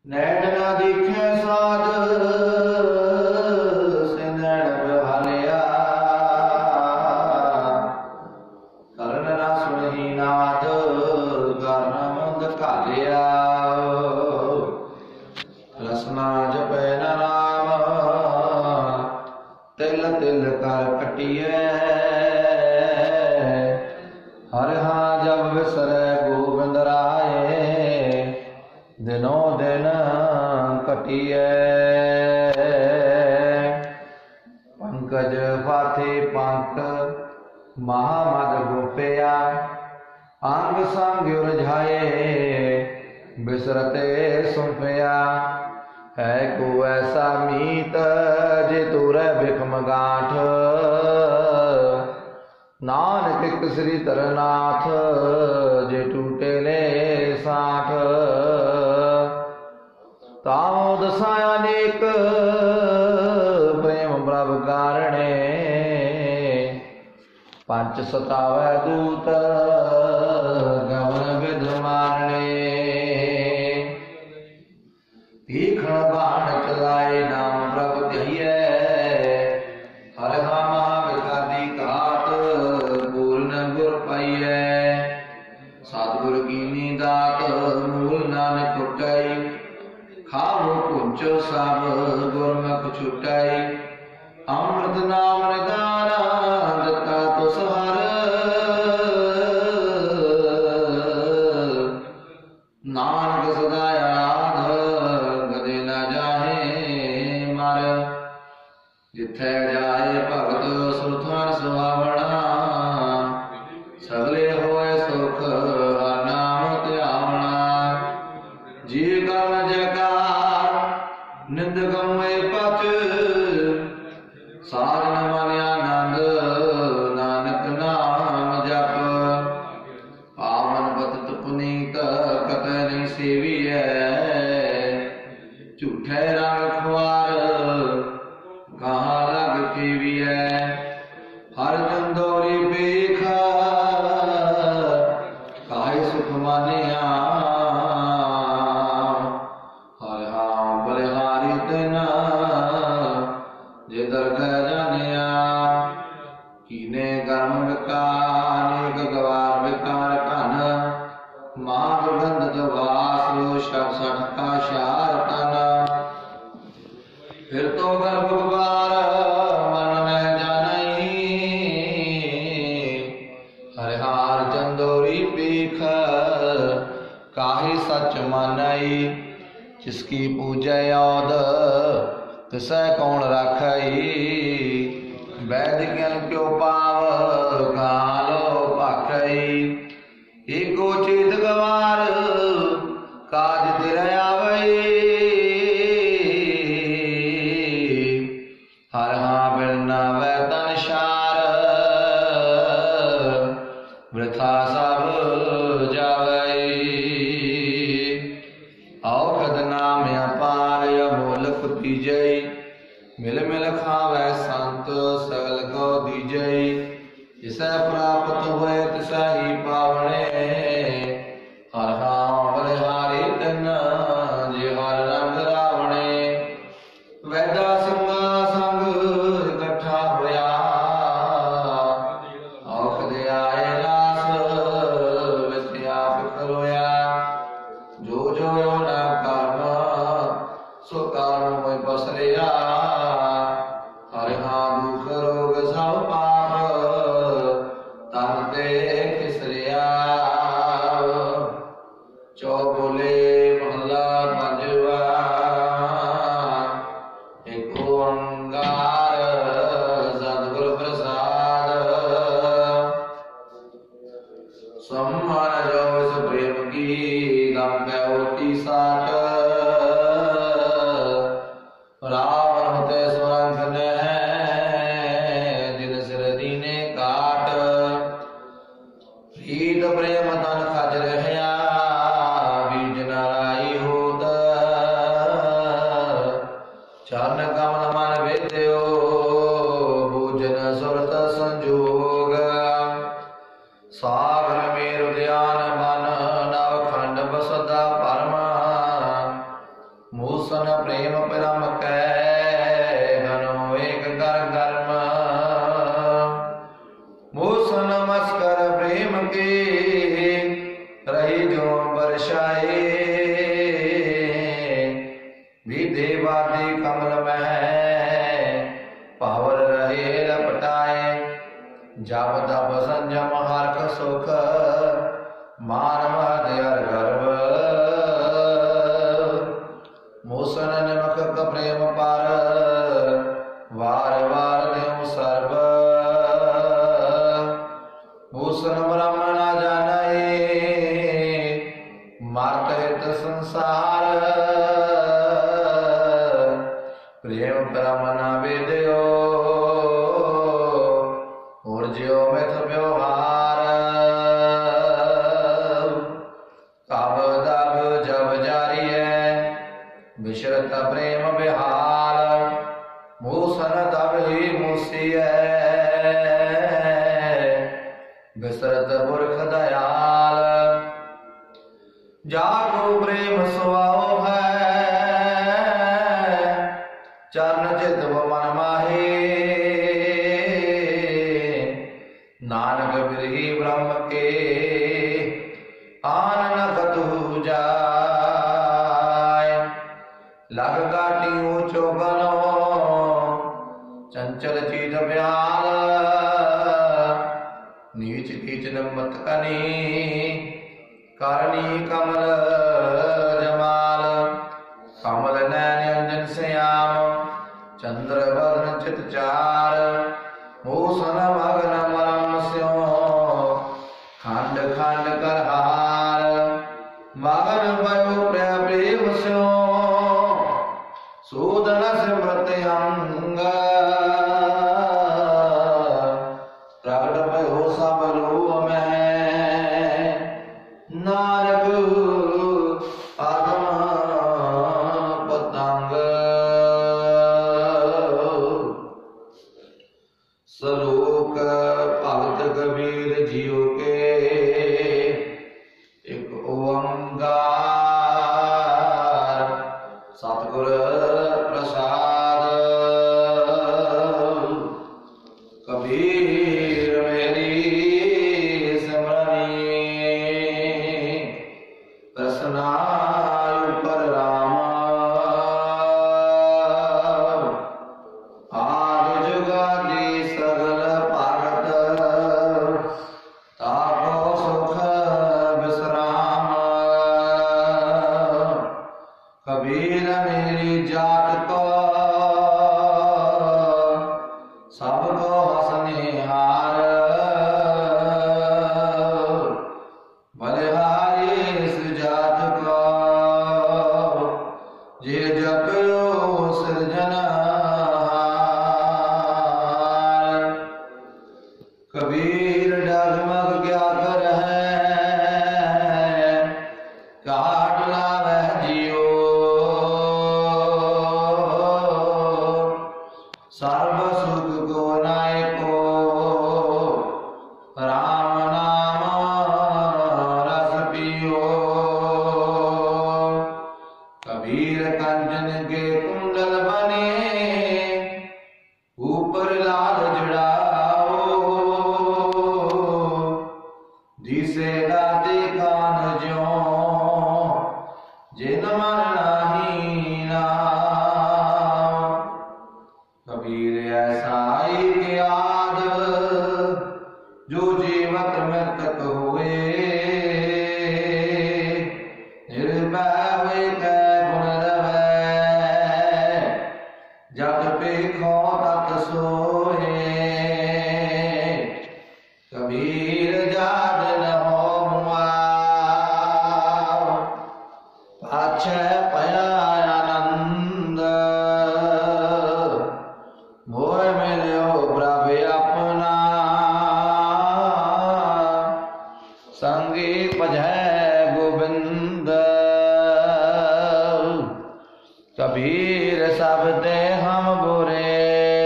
नैन न दिखे साध से नैन बहालिया, करन न सुनहि नाद गर्न मुंद घालिया। रसना जपै न नाम तिल तिल कर कटिए, हर हाँ जब विसरै गोबिंद राय दिनों दिन कटिए। पंकज फाथे पंख महामद गोपिया, अंग संग उलझाए बिसरते सुफिया। है को ऐसा मीत जे तुरै बिखम गांठ, नानक किसरी तरनाथ जे टूटे ले साठ। ताओ दसाया नेक प्रेम प्रभ कारणे, पंच सतावै दूत गवन विध मारणे। तीखण बाण चलाए नाम प्रभ ध्यइयै, हर हा महाविखादी घात पूर्ण गुर पाइयै। सतगुर कीनी दात मूल नानक फुटै, खावो पुंचो सब गुरमुख छुटै। अमृत नाम निदान दत्ता तुस हर, नानक सदा याद गदे न जाहे मर। जिथे जाए भगत सुरथन सुहावना, सगले होए सुख हर नाम ध्यावना। जी करन जयकार निंद गमए पच, सार न मन आनंद नानक नाम जप। पावन पतित पुनीत कतै नहीं सेवियै, झूठे रंग खुआर कहाँ लग खेवियै। हर चंदोरी बेख काहे सुख मानिया, हर हाँ बलिहारी तिन जे दरगह जानिया। कीने गर्म विकार नेक गवार विकार कन, महादुर्गंध वास शब सठ का शार तन। फिर तो गर्भ गुबार मन न जानई, हरिहार चंदोरी पीख काहे सच मानई। जिसकी पूजै औद तिसै कौन राखई, वैद ज्ञान क्यों पाव कालो पाखई। एको चेत गवार काज तेरा आवई, हर हाँ बिरना वै तन शार वृथा सब जावई। औखद नाम अपार अमोलक तीजय, मिल मिल खावै संत सगल को दीजय। जिसै प्राप्त हुए तिसै ही पावने, हर हाँ बलिहारी तिन जे हर रंग रावणे। वैदा संगा संग इकट्ठा होया, औखद आए रास विच आप खलोया। जो जो ना कर्म सो कर्म होय बसरिया, हर हाँ दुख रोग सब पाप तन ते खिसरिया। चौबोले महला पंजवा, एक ओंकार सतगुर प्रसाद। सम्मान जो इस प्रेम की दम होती साठ, रावण होते स्वरंग ने जिन सिर दीने काट। प्रीत प्रेम तन खज रहया, बीज नाराई होत। चरण कमल मन वेद्यो, भोजन सुरत संजोग। सागर मेरु ध्यान मन, नवखंड बसदा परमा। मूसन प्रेम परम कै घनो एक कर गर्म। मूसन मस्कर प्रेम के रही जो बरसाए। विधे वादी कमल में पावर रहे लपटाए। जब तब संयम हर्ष सुख मान मध्य गर्भ। मूसन निमक प्रेम पर वार वार देव सर्व। मूसन ब्रह्म न जाने मार्त हित संसार। प्रेम ब्रह्म न वेद्यो और ज्यो मिथ व्यवहार। कब दब जब जारी है विशरत प्रेम बिहार। मूसन तब ही मूसी है विसरत पुरख दयाल। जाको प्रेम सुभाओ है चरण चित मन माहे। नानक बिरही ब्रह्म के आन न कतहु जाय। लग गाटी ऊंचो गनो चंचल चीत ब्याल। नीच कीच मत कनी करनी कमल जमाल। कमल नैन अंजन श्याम चंद्र बदन चित चार। मूसन मगन मरम स्यो खंड खंड कर हार। मगन भयो प्रेम स्यो सूदन स्मृत अंग। प्रगट भयो सब लोक में नानक आत्म पतंग। सलोक भगत कबीर जियो के एक ओंकार। सतगुर प्रसाद कबीर मेरी सिमरनी। रसनाय पर राम आदि जुगादि सगल भारत। ताको सुख विश्राम। कबीर मेरी जात को सबको हंसनिहार। बलिहारी इस जात को ये जपयो सृजनहार। कबीर डगमग क्या कर है काट लावे जियो। सर्व सुख को नायको राम नाम रस पियो। कबीर कंचन के कुंडल बने ऊपर लाल जड़ाओ। दिसे दाते कान ज्यो जिन मन नाही नाम। कबीर ऐसा एक याद जो जीवत मृतक हुए। निर्भय हुए कै गुण रवै जत पेखो तत सोए। कबीर जात न हो मुआ पाछे पया आनंद। मोह मिलो प्रभु अपना संगी पजै गोविंद। कबीर सब ते हम बुरे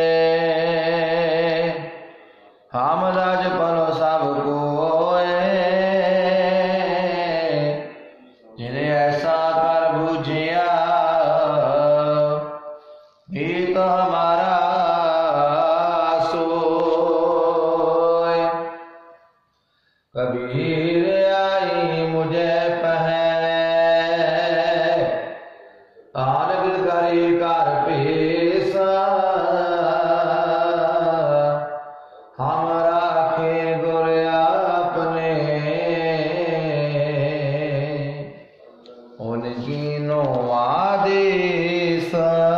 हम राज पलो सब कोय। जिन्हें ऐसा कर बुझिया मीत हमारा सोय। कबीर आई मुझे पहै आनंद करी कर पेशा। हम राखे गुर अपने उन कीनो आदेश।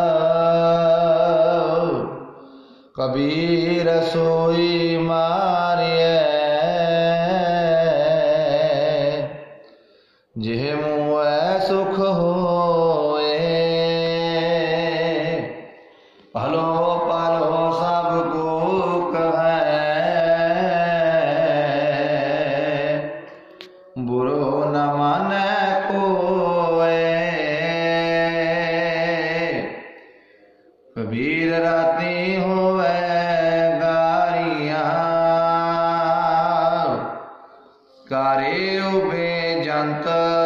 कबीर सोई मारिए जिह मुए सुख होए। पलो पलो सबको कहे बुरो न माने कोए। कबीर राती होवे गारियां करे उबे जंत।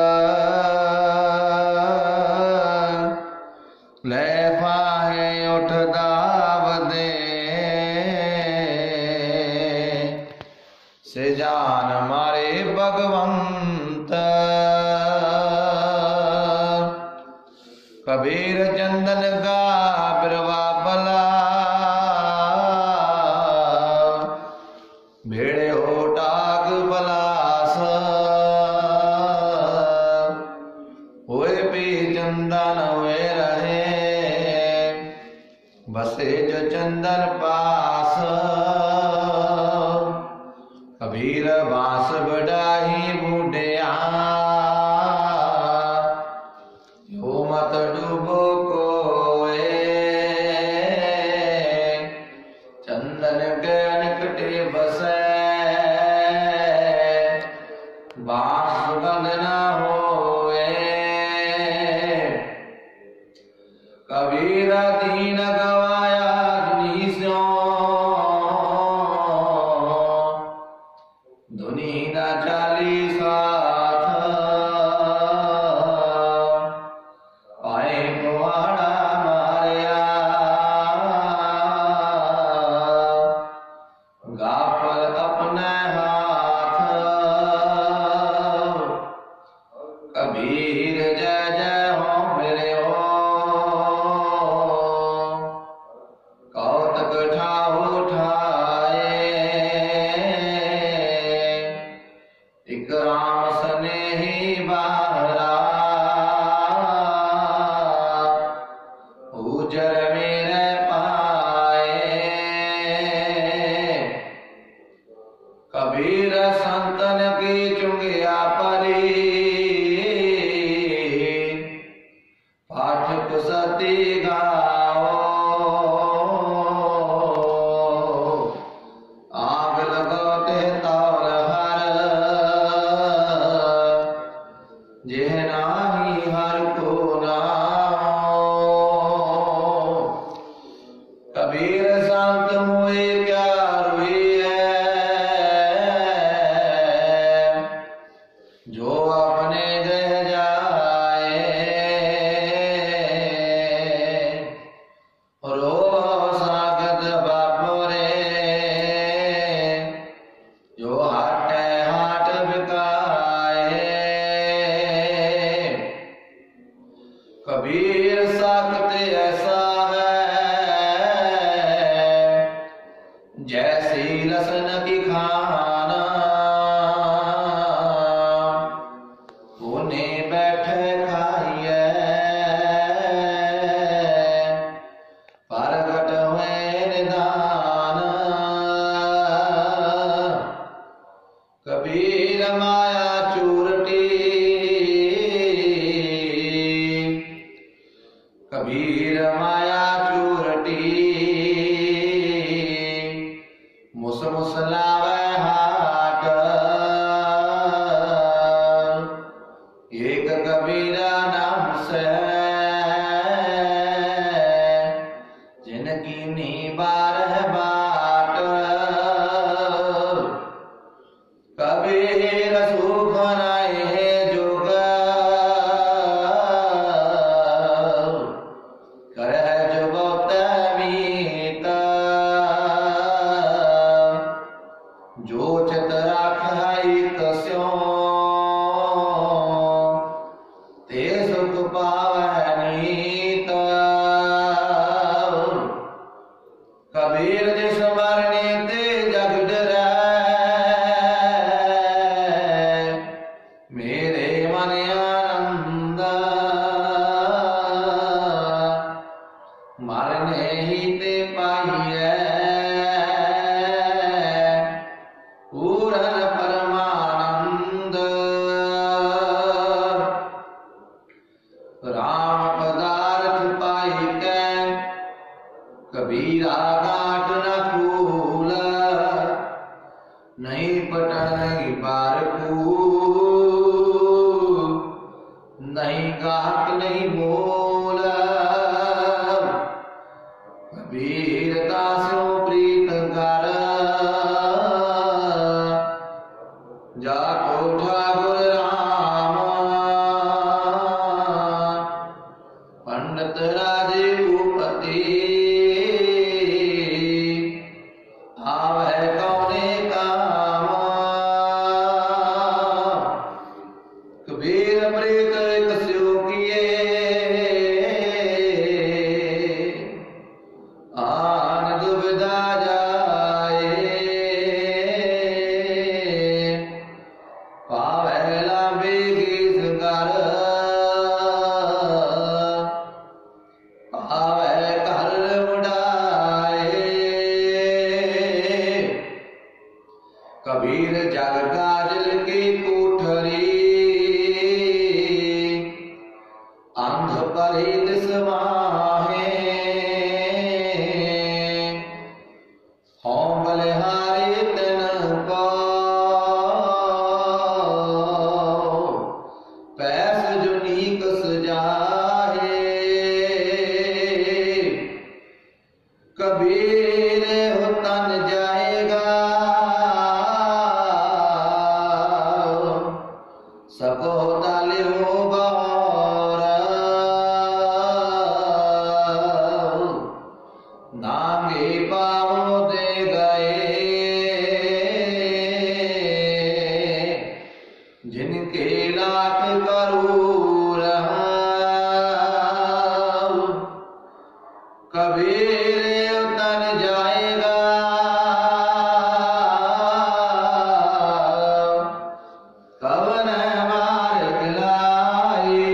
ले फाहे उठ दाव दे से जान मारे भगवंत। कबीर चंदन का बिरवा बला भेड़े हो टाग बलास। होए पी चंदन हुए रहे बसे जो चंदन पास। कबीर बांस बड़ाही बूढ़िया यो मत डूबो कोए। चंदन के निकटे बसे बांस बंद न होए। कबीर दीन गवाया नीस्यों धुनी न चाली साथ। पाए कुआड़ा मारिया गाफल अपने हाथ। कबीर जय जय हो मेरे हो कौतक ठाऊ ठाए। एक राम स्नेही बाहरा उजर मेरे पाए। कबीर संतन की चुंगिया परी पाठक सती गाओ। आग लगाते तौर हर जेह नाही हर को नाओ। कबीर संत मुए क्या रुई है जो अपने दे जाए। रो सागत बापोरे जो हाटे हाट बिकाए। कबीर साकत ऐसा है जैसी लसन की खाना। कोने बैठे खाइए परगट हुए निदान। कबीर माया चूरटी कबीर माया चूरटी मुस मुसलावे हाट। एक कबीरा नाम से जिनकी नी बारह बाट। कबीर सुख नाए जुग करे कबीरा गांठ न फूल, नहीं पटन नहीं पारकू, नहीं गाहक नहीं मोल। कबीर दासों प्रीत कर, जाको ठाकुर राम। पंडित राजे भूपति, आवै कौने काम। कबीर प्रीत कस्यो किए, आन दुविधा जाए। पावै लांबे गीत कर, पावै घर मुड़ाए। कबीर जग काजल की कोठरी, अंध परे दिस माहे। हों बलिहारी तिनको, पैस जुनी कस जाहे। कबीर हो तन जाएगा, सको ताले हो गौर। नांगे पाँव दे गए, जिनके लाख करूर। कबीर तन जाएगा, कवन मार्ग लाई।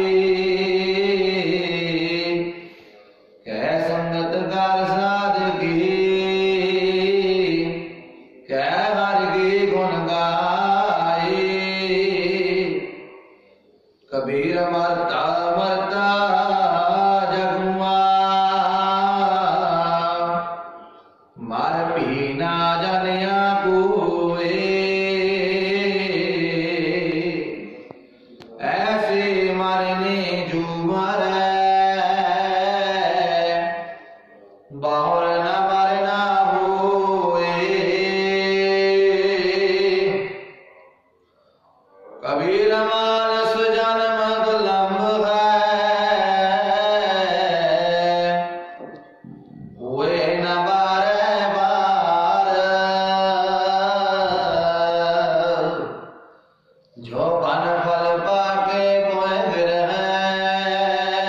कै संगत कर साधगी, कै हर की गुण गाई। कबीर मरता मरता जगुआ, मर भी ना जानिया कोई। ऐसे मरने जो मरै, बाहुर न मरना होए। कबीर मानस जन्म दुलंभ है, हुए न बारे बार। जो बन फल पाके मोहिर है,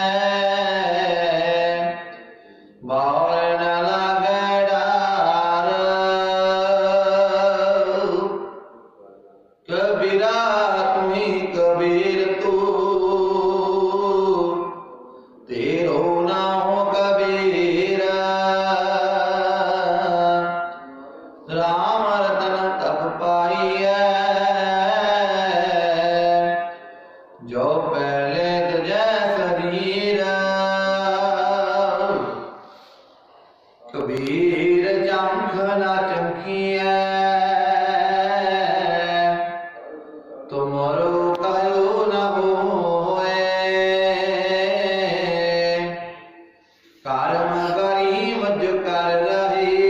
बाहुर न लागे डार। कबीरा तुम्ही कबीर तू, तेरो ना हो कबीर। राम रतन तब पाइए, जो पहले तुझे शरीर। कबीर चमख न चमकिए, तुमरो कहो न होए। कर्म करी मज कर रही,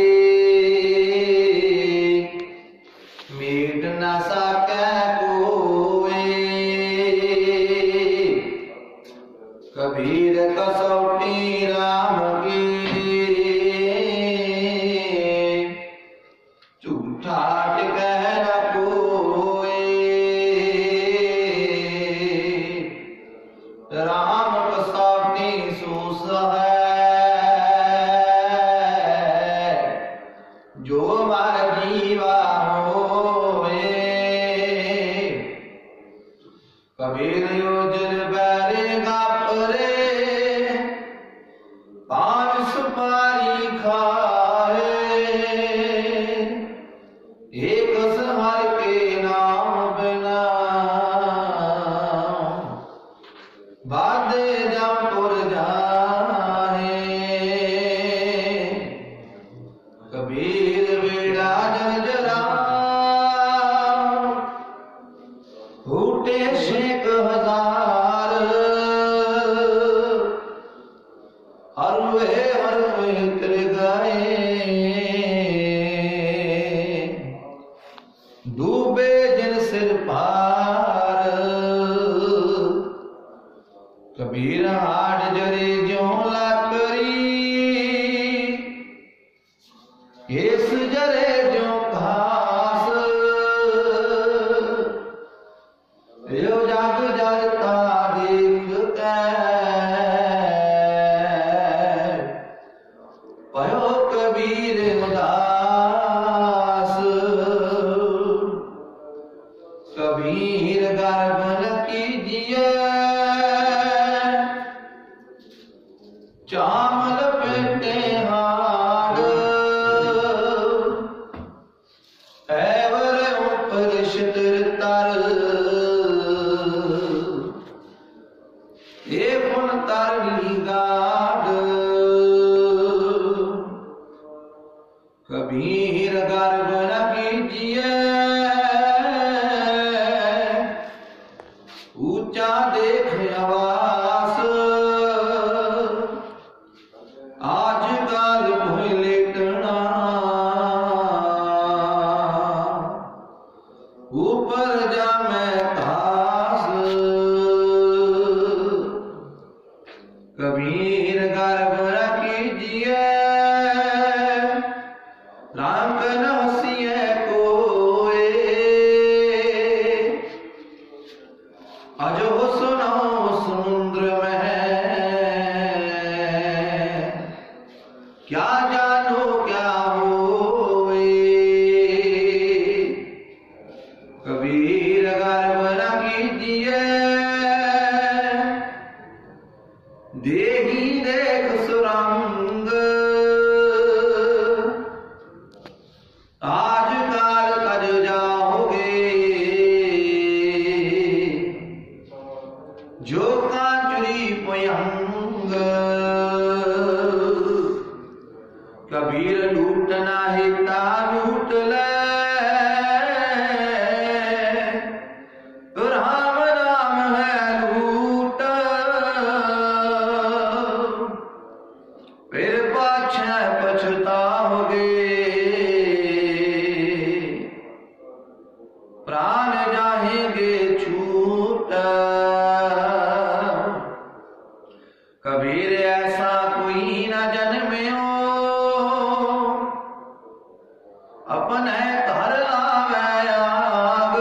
मीट न सके कोई। कबीर कसौटी राम की, झूठा टिकै न कोई। राम कसौटी सूस है, जो मर जीवा होए। कबीर योजन बैरे गापरे, पान सुख उतर गए, डूबे जिन सिर पार, कबीर हाड़ जरे ज्यों लाकड़ी, इस जरे ज्यों घास, यो जग जरता देख कै, पयो कबीर उदास, कबीर गर्भ न कीजिए, चाम लपेटे हाड़, ऐवर ऊपर शितर तर, ये पुन तरनी गाड़, कबीर गर्भ न कीजिए, ऊंचा देख आवास, आज काल मोह लेटना, ऊपर जा मैं घास, कबीर गर्भ न कीजिए, राम न हसिए कोय, अजो सुनो समुद्र में, क्या जानो क्या होए, कबीर गर्भ न कीजिए, देही देख सुरंग, आज काल कज जाओगे, जो कांचुरी पयंग, कबीर लूटना हिता लूट ले, राम नाम है लूट, फिर पाछे पछताओगे, प्राण जाएंगे छूट, कबीर ऐसा कोई न जन्म्यो, अपने घर लावे आग,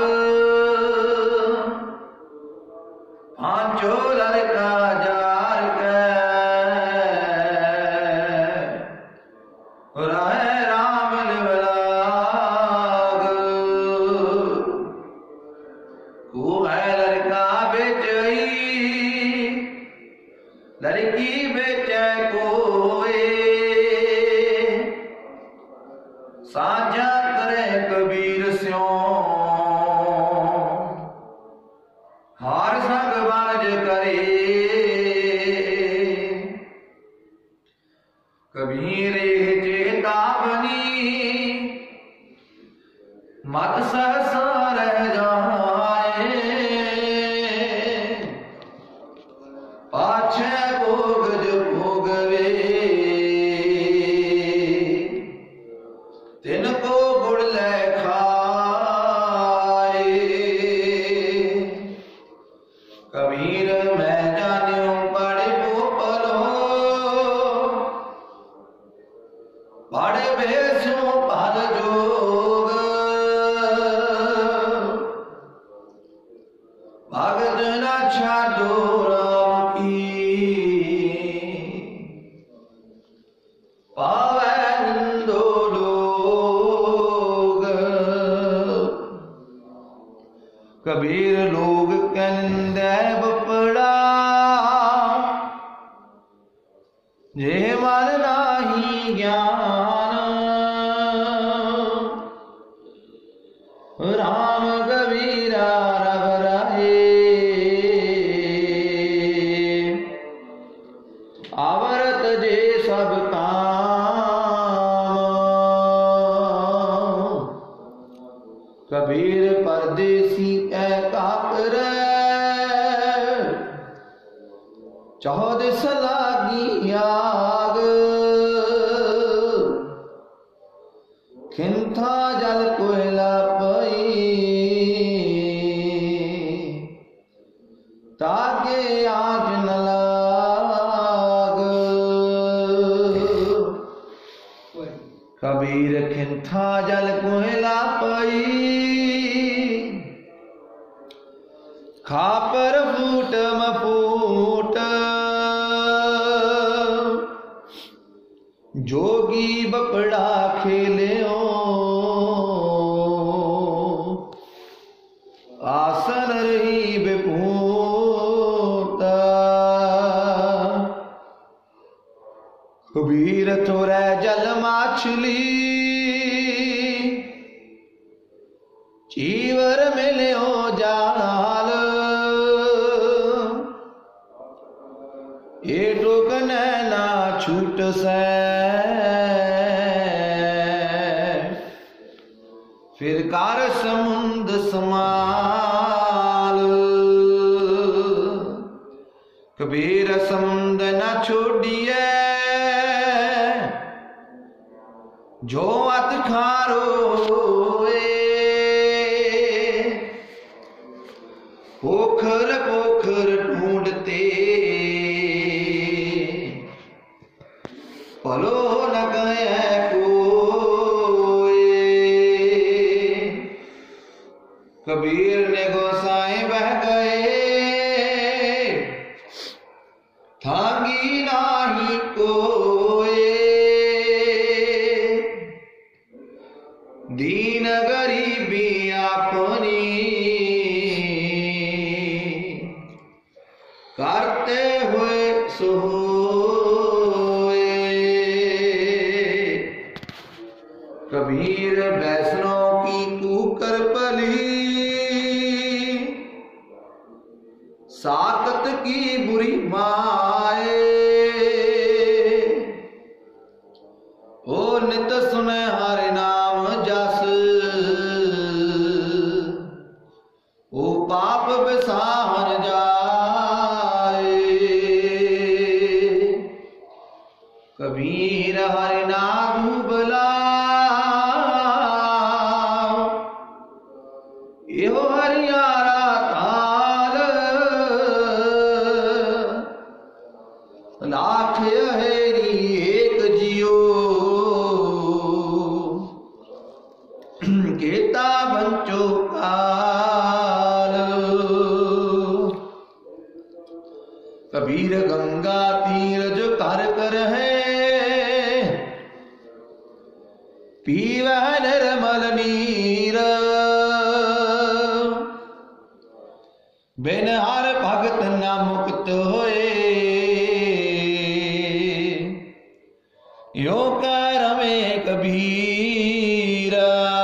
पांचो लड़का जार के, राहे राम लिवलाग, को है लड़का बेचई, लड़की बेचे कोई, साझा करे कबीर स्यों, हार संग बाज करे, कबीर चेतावनी, मत सहसा रह जाए, पाछे भोग जो भोगवे, तिनको गुड़ ले खाए, कबीर मैं जान्यो बड़े पोपलो, बड़े भेषों पर जोग, भगत न छाड़ो राम की, पावे निंदो लोग, कबीर लोग कहंदे बपड़ा, जे मन नाही ज्ञान, राम कबीरा रब रहे, आवरत जे सब काम, कबीर परदेसी का करे, चौदस लागी आग, कबीर खिंथा जल कोयला पई, खापर फूट मफूट, जोगी बपड़ा खेलियो, आसन रही विभूत। कबीर थोरै जल माछली, चीवर मिलियो जाल, ये टोकन ना छूट सै, फिर कार समुंद समाल। कबीर समुंद न छोड़िए, जो अत खारोए, पोखर पोखर ढूंढते, पलो न गए कोई। कबीर ने गोसाई बह गए, थांगी नाही कोई। दीन गरीबी अपनी, करते हुए सोए। कबीर वैष्णव की कुकर पली, साकत की बुरी माए। ओ नित सुने हरि नाम जस, ओ पाप बिसाहन जाए। कबीर हरि नाम बुलाओ, यो हरियारा ताल। लाख हेरी एक जियो, केता बंचो काल। कबीर गंगा तीर जो कर है, पीवह निर्मल नीर। बिन हर भगत न मुक्त होए, यो कर में कबीर।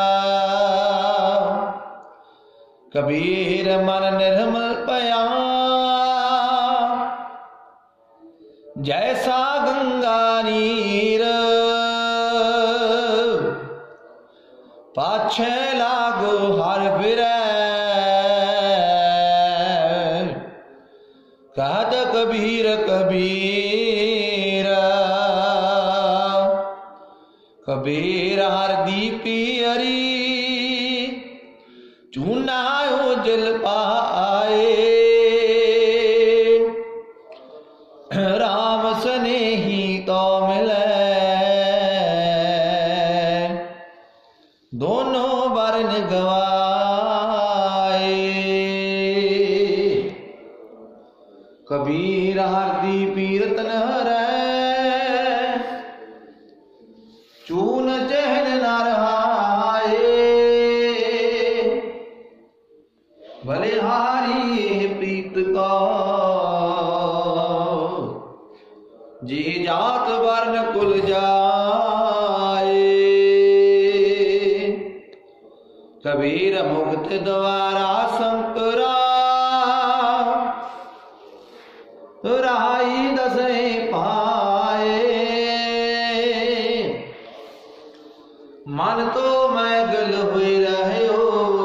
कबीर मन निर्मल पया, जैसा गंगा नीर। पाछे लागो हर फिरै, कहत कबीर कबीर। कबीर हर दीपी हरी, चूना जल पाए। राम स्नेही तो मिले, दोनों वर्ण गवाए। कबीर हरदी पीरतन हरै, चून चहन न रहाए। बलिहारी प्रीत का, जी जात वर्ण कुल जाए। कबीर मुक्त द्वारा शंकरा, राई दसे पाए। मन तो मैं गल हुए रहो,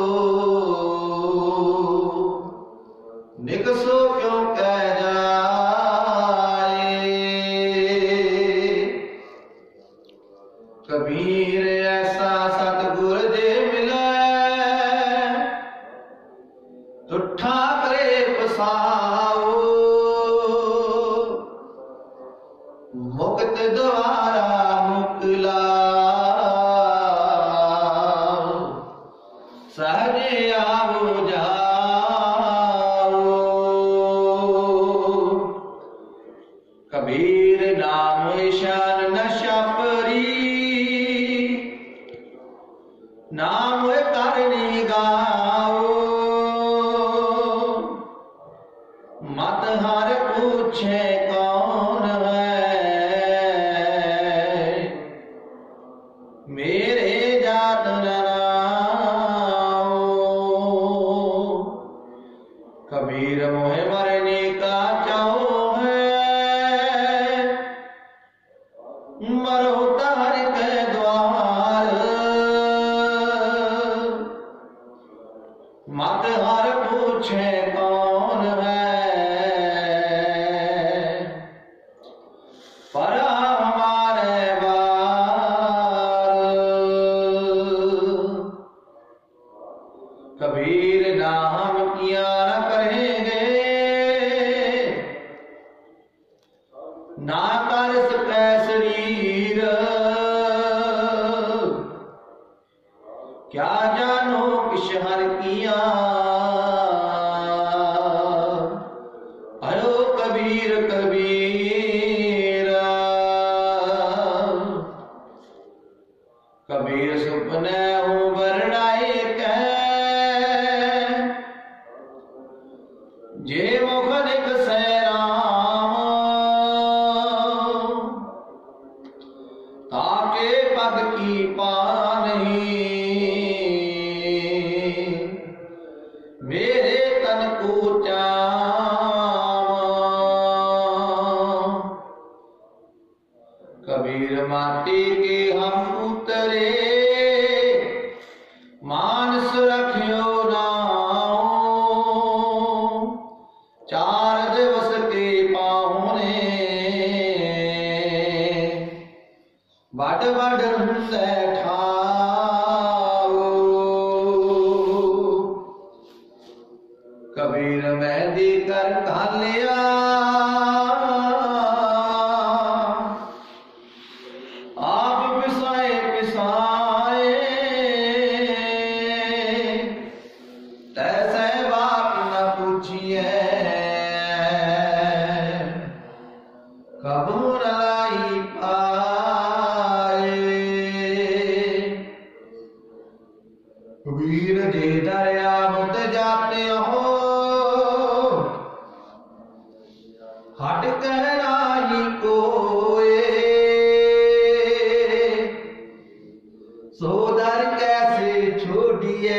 निकसो क्यों कह जाए। कबीर ऐसा सतगुर जे मिले, तुठा करे पसाओ। मुक्त द्वारा मुकला, कबीर नाम ईशान न छापरी, नाम करनी गाओ, मत हर पूछे कौन है, मेरे जात न नाओ। कबीर मोहे मरने का चाहो है, मरो हर के द्वार, मत हर पूछे कौन है, पर हमारे बार। कबीर नाम किया न करेंगे, ना कर सकै शरीर, क्या जानो किश हर किया। आयो कबीर कबीर, कबीर सुपने हूँ बरड़ाए कै, जे मुखनिक से राम, ताके पद की पानी, मेरे तन को चाम। कबीर माटी के हम उतरे, मानस रखियो नाओ, चार दिवस के पाहुने, बड़ बड़ हुंदे ठाओ। कबीर मेहंदी कर घालिया, आप पिसाए पिसाए, तैसे बात न पूछिए, कबू न लाई पाए। कबीर जे दरिया मत जाते हो, हट कहना ही कोए, सोदर कैसे छोड़िए,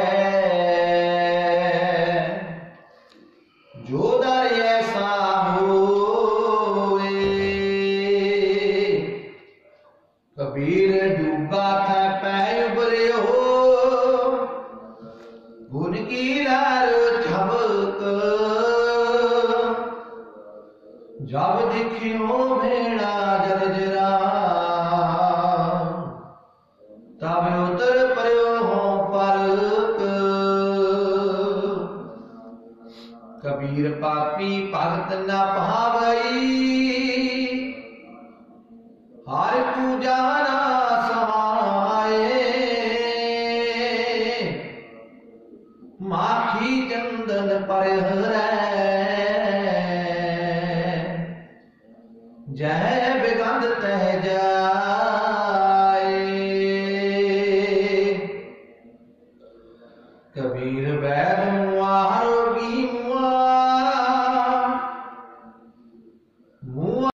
जो दर ऐसा होए। कबीर डूबा था पै उबरे हो, उनकी लहर झपक, जब दिखियो भेड़ा जर्जरा, तब उतर पर्यो हो फर्क। कबीर पापी भगत न भावई, हर पूजा ना सहाय, माखी चंदन पर हरै, जह बिगंध तह जाए। कबीर बैर मुआरो